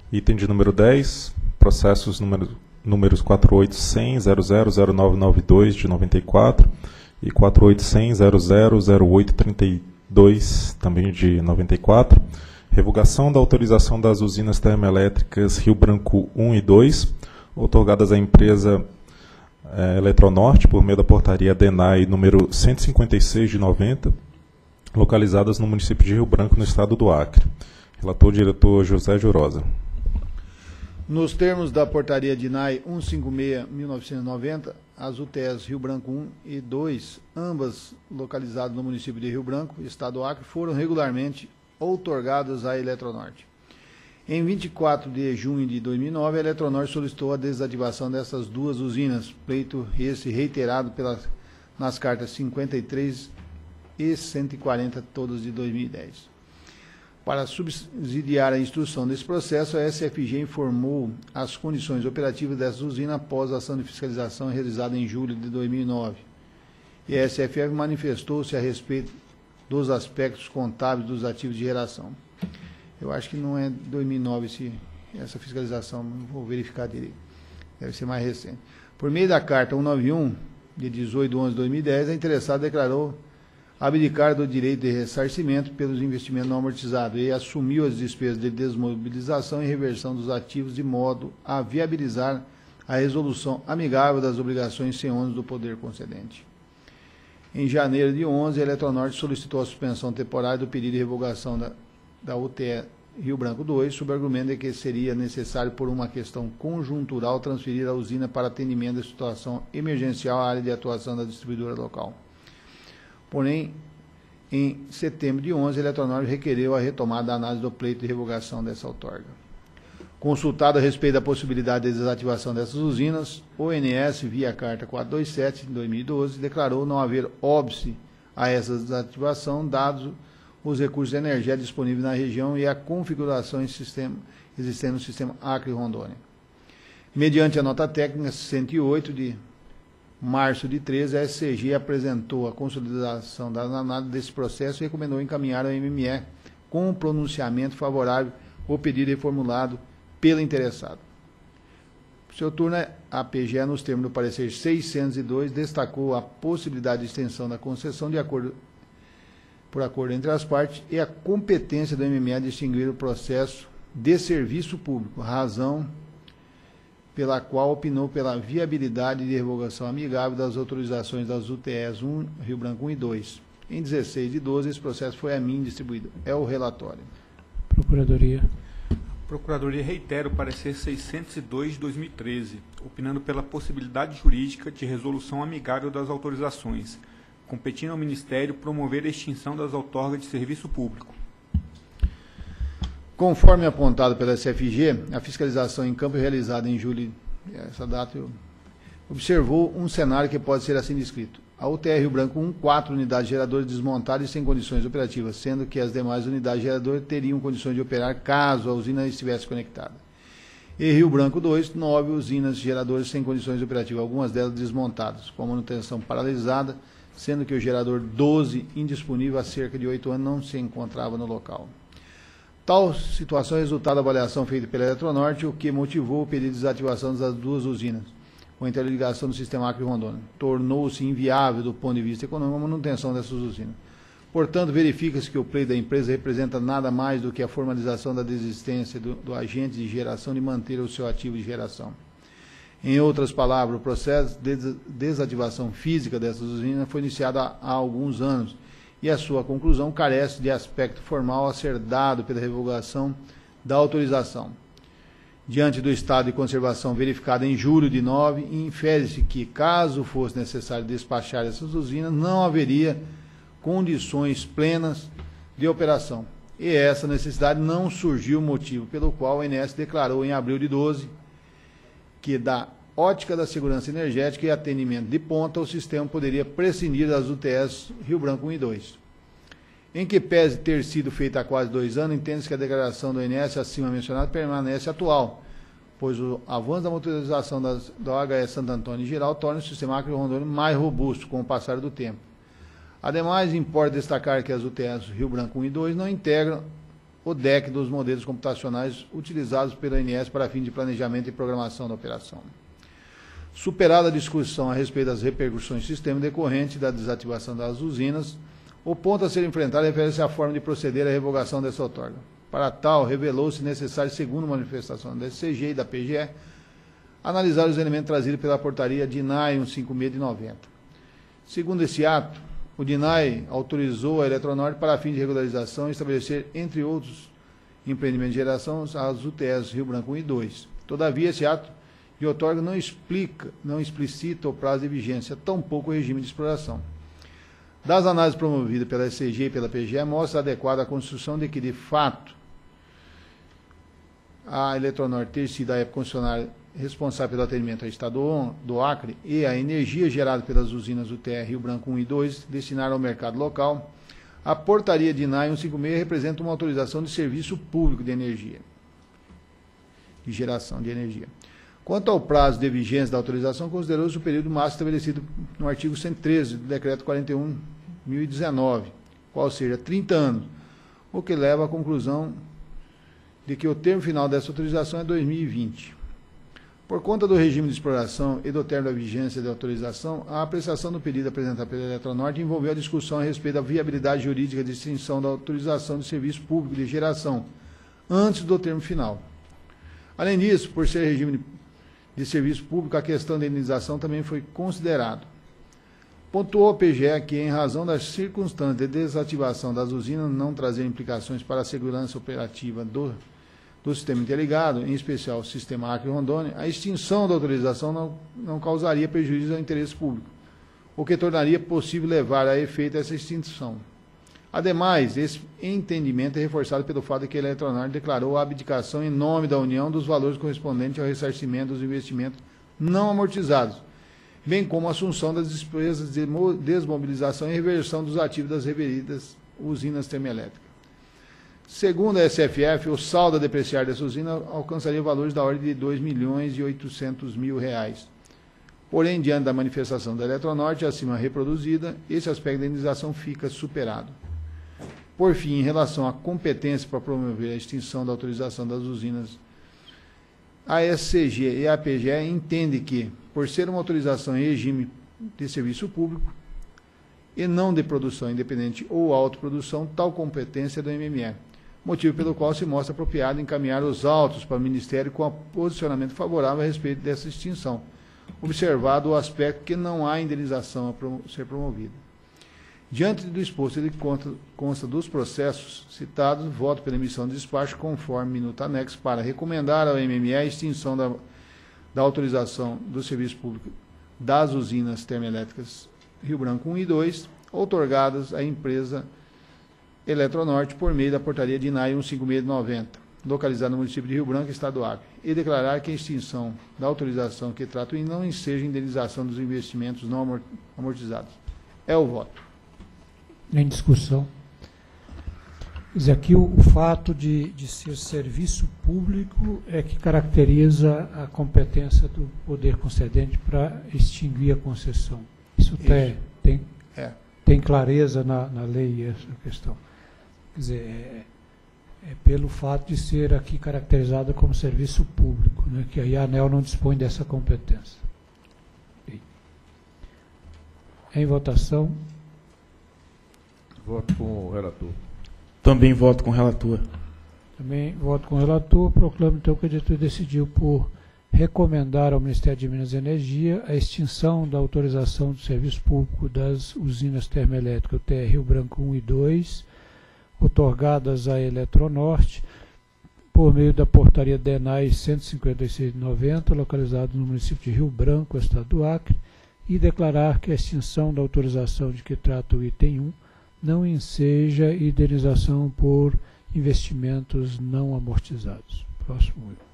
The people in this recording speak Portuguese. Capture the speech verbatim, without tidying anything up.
Item de número dez, processos número, números quatro oito cem ponto zero zero zero nove nove dois de noventa e quatro e quatro oito cem ponto zero zero zero oito trinta e dois, também de noventa e quatro. Revogação da autorização das usinas termoelétricas Rio Branco um e dois, outorgadas à empresa eh, Eletronorte por meio da portaria D E N A I número cento e cinquenta e seis de noventa, localizadas no município de Rio Branco, no estado do Acre. Relator, diretor José Jurosa. Nos termos da portaria D I N A I cento e cinquenta e seis barra mil novecentos e noventa, as U T Es Rio Branco um e dois, ambas localizadas no município de Rio Branco, estado do Acre, foram regularmente outorgadas à Eletronorte. Em vinte e quatro de junho de dois mil e nove, a Eletronorte solicitou a desativação dessas duas usinas, pleito esse reiterado pelas, nas cartas cinquenta e três e cento e quarenta, todas de dois mil e dez. Para subsidiar a instrução desse processo, a S F G informou as condições operativas dessas usinas após a ação de fiscalização realizada em julho de dois mil e nove. E a S F F manifestou-se a respeito dos aspectos contábeis dos ativos de geração. Eu acho que não é dois mil e nove esse, essa fiscalização, não vou verificar direito. Deve ser mais recente. Por meio da carta cento e noventa e um, de dezoito de onze de dois mil e dez, a interessada declarou abdicar do direito de ressarcimento pelos investimentos não amortizados e assumiu as despesas de desmobilização e reversão dos ativos de modo a viabilizar a resolução amigável das obrigações sem ônus do poder concedente. Em janeiro de onze, a Eletronorte solicitou a suspensão temporária do pedido de revogação da, da U T E Rio Branco dois, sob o argumento de que seria necessário, por uma questão conjuntural, transferir a usina para atendimento da situação emergencial à área de atuação da distribuidora local. Porém, em setembro de onze, a Eletronorte requereu a retomada da análise do pleito de revogação dessa outorga. Consultado a respeito da possibilidade de desativação dessas usinas, o O N S, via carta quatrocentos e vinte e sete, de dois mil e doze, declarou não haver óbice a essa desativação, dados os recursos energéticos disponíveis na região e a configuração em sistema, existente no sistema Acre-Rondônia. Mediante a nota técnica cento e oito, de março de treze, a S C G apresentou a consolidação da análise desse processo e recomendou encaminhar ao M M E com um pronunciamento favorável o pedido reformulado pelo interessado. O seu turno, a P G E, nos termos do parecer seiscentos e dois, destacou a possibilidade de extensão da concessão de acordo, por acordo entre as partes e a competência do M M E de extinguir o processo de serviço público, razão pela qual opinou pela viabilidade de revogação amigável das autorizações das U T Es um, Rio Branco um e dois. Em dezesseis de doze, esse processo foi a mim distribuído. É o relatório. Procuradoria. Procuradoria reitera o parecer seiscentos e dois de dois mil e treze, opinando pela possibilidade jurídica de resolução amigável das autorizações, competindo ao Ministério promover a extinção das outorgas de serviço público. Conforme apontado pela S F G, a fiscalização em campo realizada em julho, essa data, eu, observou um cenário que pode ser assim descrito. A U T E Rio Branco um, quatro unidades geradoras desmontadas e sem condições operativas, sendo que as demais unidades geradoras teriam condições de operar caso a usina estivesse conectada. E Rio Branco dois, nove usinas geradoras sem condições operativas, algumas delas desmontadas, com a manutenção paralisada, sendo que o gerador doze, indisponível há cerca de oito anos, não se encontrava no local. Tal situação é resultado da avaliação feita pela Eletronorte, o que motivou o pedido de desativação das duas usinas, com a interligação do sistema Acre-Rondônia. Tornou-se inviável do ponto de vista econômico a manutenção dessas usinas. Portanto, verifica-se que o pleito da empresa representa nada mais do que a formalização da desistência do, do agente de geração de manter o seu ativo de geração. Em outras palavras, o processo de desativação física dessas usinas foi iniciado há, há alguns anos, e a sua conclusão carece de aspecto formal a ser dado pela revogação da autorização. Diante do estado de conservação verificado em julho de nove, infere-se que, caso fosse necessário despachar essas usinas, não haveria condições plenas de operação. E essa necessidade não surgiu, motivo pelo qual o O N S declarou em abril de doze que, da ótica da segurança energética e atendimento de ponta, o sistema poderia prescindir das U T Es Rio Branco um e dois. Em que pese ter sido feita há quase dois anos, entende-se que a declaração do O N S acima mencionada permanece atual, pois o avanço da motorização das, do H S Santo Antônio em geral torna o sistema Acre-Rondônia mais robusto com o passar do tempo. Ademais, importa destacar que as U T Es Rio Branco um e dois não integram o D E C dos modelos computacionais utilizados pela A N S para fim de planejamento e programação da operação. Superada a discussão a respeito das repercussões do sistema decorrente da desativação das usinas, o ponto a ser enfrentado refere-se à forma de proceder à revogação dessa outorga. Para tal, revelou-se necessário, segundo manifestação da S C G e da P G E, analisar os elementos trazidos pela portaria D I N A I cento e cinquenta e seis de noventa. Segundo esse ato, o D I N A I autorizou a Eletronorte para fim de regularização e estabelecer, entre outros empreendimentos de geração, as U T Es Rio Branco um e dois. Todavia, esse ato de outorga não explica, não explicita o prazo de vigência, tampouco o regime de exploração. Das análises promovidas pela S C G e pela P G E, mostra adequada a construção de que, de fato, a Eletronorte ter sido a época concessionária responsável pelo atendimento ao Estado do Acre e a energia gerada pelas usinas U T E Rio Branco um e dois destinaram ao mercado local, a portaria D I N A I cento e cinquenta e seis representa uma autorização de serviço público de energia, de geração de energia. Quanto ao prazo de vigência da autorização, considerou-se o período máximo estabelecido no artigo cento e treze do Decreto quarenta e um de mil e dezenove, qual seja trinta anos, o que leva à conclusão de que o termo final dessa autorização é dois mil e vinte. Por conta do regime de exploração e do termo da vigência da autorização, a apreciação do pedido apresentado pela Eletronorte envolveu a discussão a respeito da viabilidade jurídica de extinção da autorização de serviço público de geração, antes do termo final. Além disso, por ser regime de de serviço público, a questão da indenização também foi considerada. Pontuou a P G E que, em razão das circunstâncias de desativação das usinas não trazer implicações para a segurança operativa do, do sistema interligado, em especial o sistema Acre e Rondônia, a extinção da autorização não, não causaria prejuízo ao interesse público, o que tornaria possível levar a efeito essa extinção. Ademais, esse entendimento é reforçado pelo fato de que a Eletronorte declarou a abdicação em nome da União dos valores correspondentes ao ressarcimento dos investimentos não amortizados, bem como a assunção das despesas de desmobilização e reversão dos ativos das referidas usinas termoelétricas. Segundo a S F F, o saldo a depreciar dessa usina alcançaria valores da ordem de dois milhões e oitocentos mil reais. Porém, diante da manifestação da Eletronorte acima reproduzida, esse aspecto da indenização fica superado. Por fim, em relação à competência para promover a extinção da autorização das usinas, a S C G e a P G E entendem que, por ser uma autorização em regime de serviço público e não de produção independente ou autoprodução, tal competência é do M M E, motivo pelo qual se mostra apropriado encaminhar os autos para o Ministério com posicionamento favorável a respeito dessa extinção, observado o aspecto que não há indenização a ser promovida. Diante do exposto, ele consta, consta dos processos citados, voto pela emissão de despacho conforme minuto anexo para recomendar ao M M E a extinção da, da autorização do serviço público das usinas termoelétricas Rio Branco um e dois, outorgadas à empresa Eletronorte por meio da portaria D I N A I cento e cinquenta e seis de noventa, localizada no município de Rio Branco, estado do Acre, e declarar que a extinção da autorização que trata o não enseja indenização dos investimentos não amortizados. É o voto. Em discussão. Quer dizer, aqui o, o fato de, de ser serviço público é que caracteriza a competência do poder concedente para extinguir a concessão. Isso, Isso. Tem, tem, é. tem clareza na, na lei essa questão. Quer dizer, é, é pelo fato de ser aqui caracterizada como serviço público, né, que aí a ANEEL não dispõe dessa competência. Em votação. Voto com o relator. Também voto com o relator. Também voto com o relator. Proclamo, então, que a diretoria decidiu por recomendar ao Ministério de Minas e Energia a extinção da autorização do serviço público das usinas termoelétricas U T E Rio Branco um e dois, outorgadas à Eletronorte, por meio da portaria D I N A I cento e cinquenta e seis de noventa, localizado no município de Rio Branco, estado do Acre, e declarar que a extinção da autorização de que trata o item um não enseja indenização por investimentos não amortizados. Próximo.